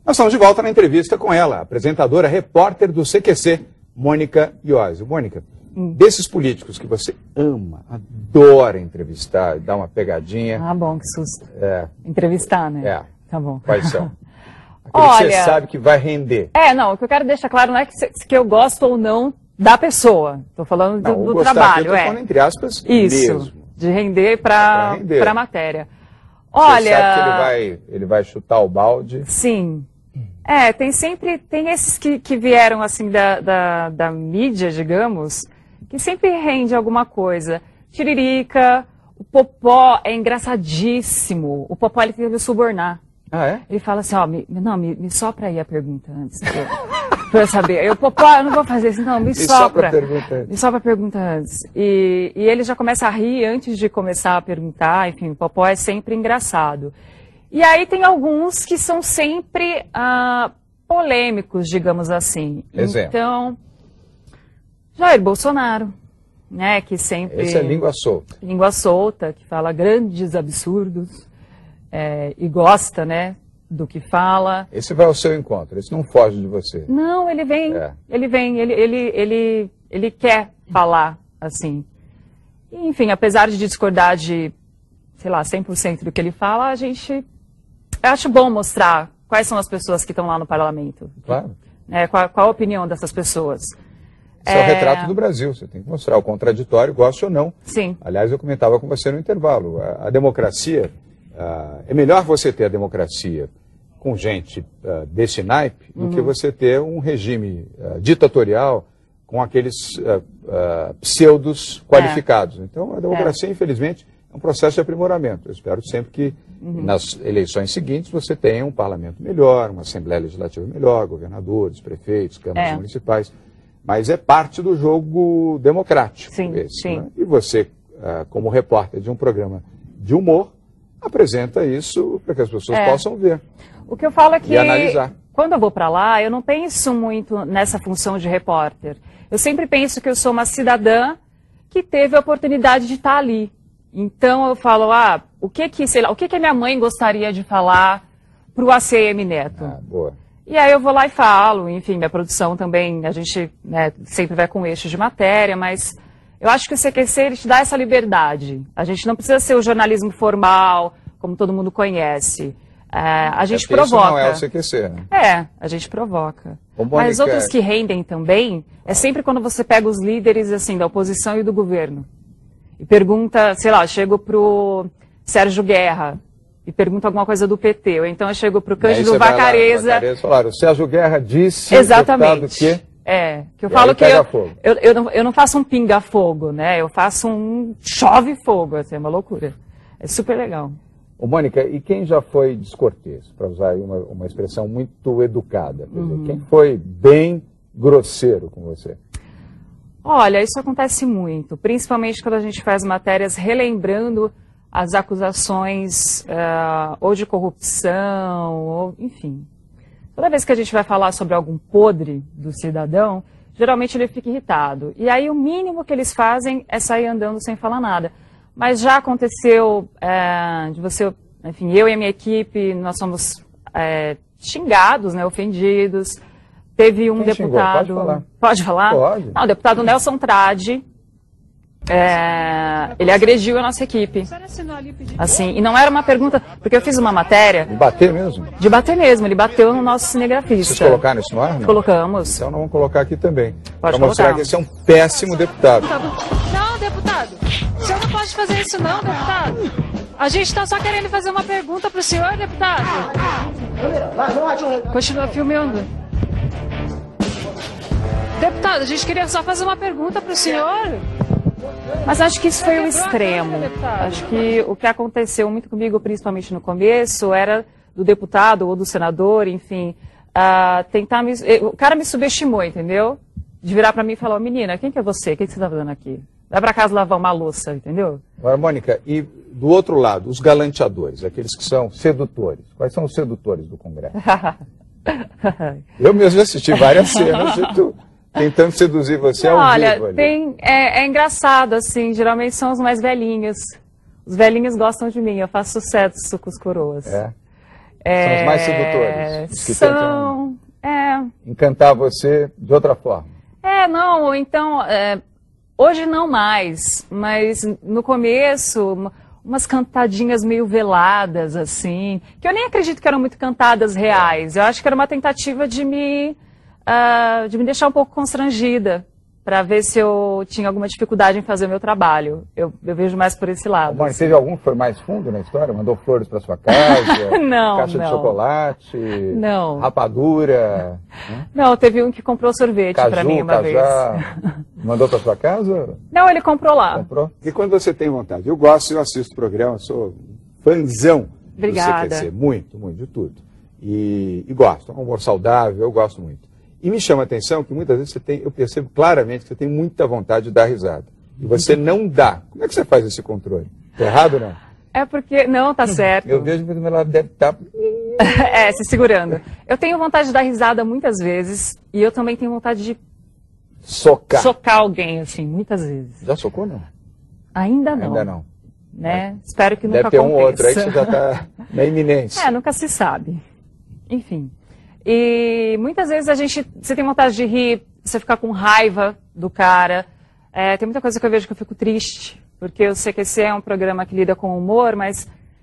Nós estamos de volta na entrevista com ela, apresentadora, repórter do CQC, Mônica Iose. Mônica, desses políticos que você ama, adora entrevistar, dar uma pegadinha... Ah, bom, que susto. Entrevistar, né? Tá bom. Quais são? Olha, você sabe que vai render. Não, o que eu quero deixar claro não é que eu gosto ou não da pessoa. Estou falando do trabalho. Estou falando entre aspas isso, mesmo. De render para a matéria. Olha... Você sabe que ele vai chutar o balde? Sim. Tem esses que vieram assim da mídia, digamos, que sempre rende alguma coisa. Tiririca, o Popó é engraçadíssimo. O Popó, ele teve que subornar. Ah, é? Ele fala assim, me sopra aí a pergunta antes, pra eu saber. Eu, Popó, eu não vou fazer isso, não, me sopra. Me sopra a pergunta antes. E ele já começa a rir antes de começar a perguntar, enfim, o Popó é sempre engraçado. E aí tem alguns que são sempre polêmicos, digamos assim. Exemplo. Então, Jair Bolsonaro, né, que sempre... Esse é língua solta. Língua solta, que fala grandes absurdos. E gosta, né, do que fala. Esse vai ao seu encontro, esse não foge de você. Não, ele vem, ele quer falar, assim. E, enfim, apesar de discordar de, sei lá, 100% do que ele fala, eu acho bom mostrar quais são as pessoas que estão lá no parlamento. Claro. Qual a opinião dessas pessoas. Esse é o retrato do Brasil, você tem que mostrar o contraditório, goste ou não. Sim. Aliás, eu comentava com você no intervalo, a democracia... é melhor você ter a democracia com gente desse naipe do que você ter um regime ditatorial com aqueles pseudos qualificados. Então, a democracia, infelizmente, é um processo de aprimoramento. Eu espero sempre que nas eleições seguintes você tenha um parlamento melhor, uma Assembleia Legislativa melhor, governadores, prefeitos, câmaras municipais. Mas é parte do jogo democrático. Sim, sim. Né? E você, como repórter de um programa de humor, apresenta isso para que as pessoas possam ver. O que eu falo é que, e analisar. Quando eu vou para lá, eu não penso muito nessa função de repórter. Eu sempre penso que eu sou uma cidadã que teve a oportunidade de estar ali. Então eu falo, o que a minha mãe gostaria de falar para o ACM Neto? Boa. E aí eu vou lá e falo, enfim, minha produção também, a gente sempre vai com eixo de matéria, mas... Eu acho que o CQC ele te dá essa liberdade. A gente não precisa ser o jornalismo formal, como todo mundo conhece. A gente provoca. Isso não é o CQC, né? A gente provoca. Mônica... Mas outros que rendem também, é sempre quando você pega os líderes assim, da oposição e do governo. E pergunta, sei lá, eu chego pro Sérgio Guerra e pergunto alguma coisa do PT. Ou então eu chego pro Cândido Vacareza. Falaram, o Sérgio Guerra disse... Exatamente. Que... que eu falo que eu não faço um pinga-fogo, né? Eu faço um chove-fogo, assim, é uma loucura. É super legal. Ô, Mônica, e quem já foi descortês, para usar aí uma expressão muito educada? Quer dizer, quem foi bem grosseiro com você? Olha, isso acontece muito, principalmente quando a gente faz matérias relembrando as acusações ou de corrupção, ou enfim... Toda vez que a gente vai falar sobre algum podre do cidadão, geralmente ele fica irritado. E aí o mínimo que eles fazem é sair andando sem falar nada. Mas já aconteceu de você, enfim, eu e a minha equipe, nós somos xingados, né, ofendidos. Teve um deputado... Xingou? Pode falar. Pode falar? Pode. Não, o deputado Nelson Tradi. Ele agrediu a nossa equipe. Assim, e não era uma pergunta, porque eu fiz uma matéria... De bater mesmo? De bater mesmo, ele bateu no nosso cinegrafista. Vocês colocaram isso no ar? Não? Colocamos. Então não vamos colocar aqui também. Pode para mostrar que esse é um péssimo deputado. Não, deputado, o senhor não pode fazer isso não, deputado. A gente está só querendo fazer uma pergunta para o senhor, deputado. Continua filmando. Deputado, a gente queria só fazer uma pergunta para o senhor. Mas acho que isso foi o extremo. Acho que o que aconteceu muito comigo, principalmente no começo, era do deputado ou do senador, enfim, tentar me... O cara me subestimou, entendeu? De virar pra mim e falar, menina, quem que é você? O que você tá fazendo aqui? Vai pra casa lavar uma louça, entendeu? Agora, Mônica, e do outro lado, os galanteadores, aqueles que são sedutores. Quais são os sedutores do Congresso? Eu mesmo assisti várias cenas de tu tentando seduzir você ao vivo. Olha, é engraçado, assim, geralmente são os mais velhinhos. Os velhinhos gostam de mim, eu faço sucesso com os coroas. São os mais sedutores. Os que São... encantar você de outra forma. Não, então... hoje não mais, mas no começo... umas cantadinhas meio veladas, assim, que eu nem acredito que eram muito cantadas reais. Eu acho que era uma tentativa de me deixar um pouco constrangida, para ver se eu tinha alguma dificuldade em fazer o meu trabalho. Eu vejo mais por esse lado. Mas assim. Teve algum que foi mais fundo na história? Mandou flores para sua casa? Não, caixa de chocolate? Não. Rapadura? Não, teve um que comprou sorvete para mim uma vez. Mandou para sua casa? Não, ele comprou lá. Comprou? E quando você tem vontade? Eu assisto o programa, sou fãzão do CQC. Muito, muito, de tudo. E gosto. É um humor saudável, eu gosto muito. E me chama a atenção que muitas vezes eu percebo claramente que você tem muita vontade de dar risada. E você não dá. Como é que você faz esse controle? Tá errado ou não? É porque... Não, tá certo. Eu vejo que do meu lado deve estar... se segurando. Eu tenho vontade de dar risada muitas vezes. E eu também tenho vontade de... Socar alguém, assim, muitas vezes. Já socou, não? Ainda não. Ainda não. Né? Espero que nunca aconteça. Deve ter um outro aí que você já está na iminência. Nunca se sabe. Enfim... E muitas vezes você tem vontade de rir, você ficar com raiva do cara. Tem muita coisa que eu vejo que eu fico triste, porque o CQC é um programa que lida com humor, mas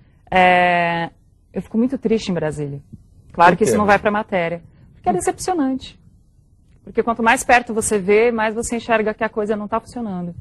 eu fico muito triste em Brasília. Claro que isso não vai para a matéria, porque é decepcionante. Porque quanto mais perto você vê, mais você enxerga que a coisa não está funcionando.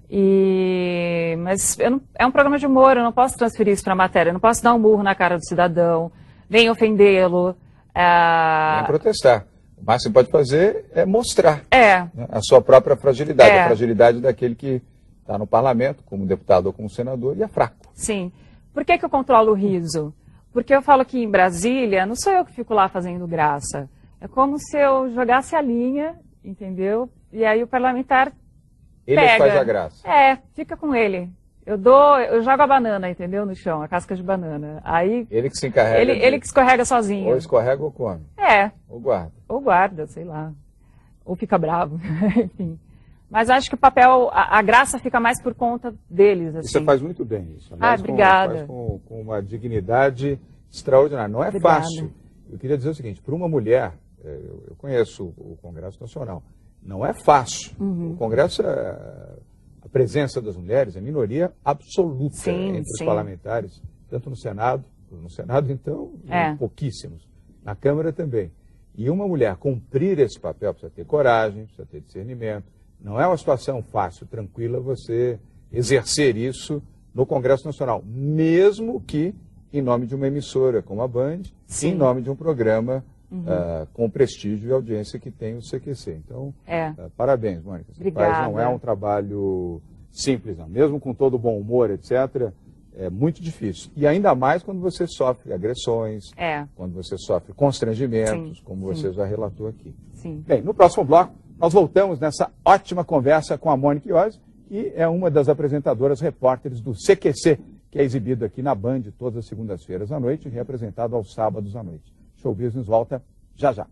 Mas é um programa de humor, eu não posso transferir isso para a matéria, eu não posso dar um murro na cara do cidadão, nem ofendê-lo. Nem protestar. O mais que você pode fazer é mostrar a sua própria fragilidade, a fragilidade daquele que está no parlamento, como deputado ou como senador, e é fraco. Sim. Por que eu controlo o riso? Porque eu falo que em Brasília, não sou eu que fico lá fazendo graça. É como se eu jogasse a linha, entendeu? E aí o parlamentar pega. Ele faz a graça. Fica com ele. Eu jogo a banana, entendeu? No chão, a casca de banana. Aí ele que se encarrega. Ele que escorrega sozinho. Ou escorrega ou come. Ou guarda. Ou guarda, sei lá. Ou fica bravo. Enfim. Mas acho que o papel, a graça fica mais por conta deles. Assim. E você faz muito bem isso. Aliás, obrigada. Faz com uma dignidade extraordinária. Não é fácil. Eu queria dizer o seguinte, para uma mulher, eu conheço o Congresso Nacional, não é fácil. O Congresso a presença das mulheres é minoria absoluta entre os parlamentares, tanto no Senado, então, pouquíssimos, na Câmara também. E uma mulher cumprir esse papel precisa ter coragem, precisa ter discernimento. Não é uma situação fácil, tranquila, você exercer isso no Congresso Nacional, mesmo que em nome de uma emissora como a Band, em nome de um programa com o prestígio e audiência que tem o CQC. Então, parabéns, Mônica. Você faz, não é um trabalho simples, não. Mesmo com todo o bom humor, etc., é muito difícil. E ainda mais quando você sofre agressões, quando você sofre constrangimentos, como você já relatou aqui. Bem, no próximo bloco, nós voltamos nessa ótima conversa com a Mônica Iose, que é uma das apresentadoras repórteres do CQC, que é exibido aqui na Band todas as segundas-feiras à noite e reapresentado aos sábados à noite. Show Business volta já já.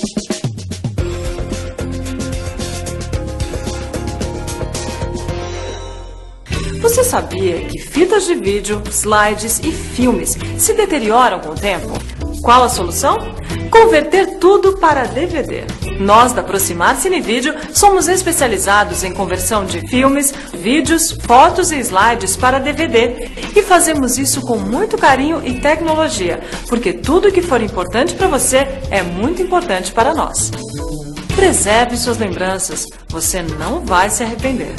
Você sabia que fitas de vídeo, slides e filmes se deterioram com o tempo? Qual a solução? Converter tudo para DVD. Nós da Proximar Cinevídeo somos especializados em conversão de filmes, vídeos, fotos e slides para DVD e fazemos isso com muito carinho e tecnologia, porque tudo que for importante para você é muito importante para nós. Preserve suas lembranças, você não vai se arrepender.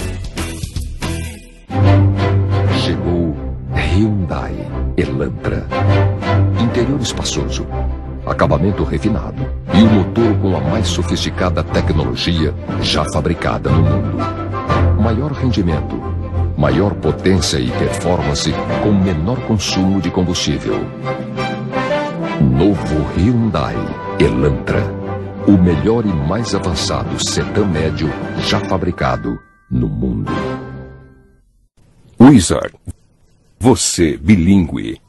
Chegou Hyundai Elantra. Interior espaçoso, acabamento refinado e o motor com a mais sofisticada tecnologia já fabricada no mundo. Maior rendimento, maior potência e performance com menor consumo de combustível. Novo Hyundai Elantra. O melhor e mais avançado sedã médio já fabricado no mundo. Wizard. Você bilíngue.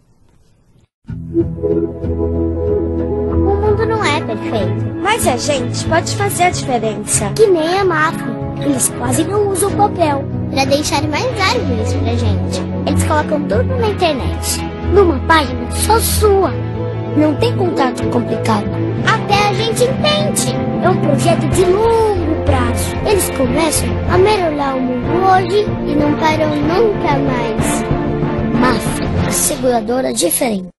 O mundo não é perfeito, mas a gente pode fazer a diferença. Que nem a Mafra. Eles quase não usam papel para deixar mais árvores pra gente. Eles colocam tudo na internet. numa página só sua. Não tem contrato complicado. Até a gente entende. É um projeto de longo prazo. Eles começam a melhorar o mundo hoje e não param nunca mais. Mafra, a seguradora diferente.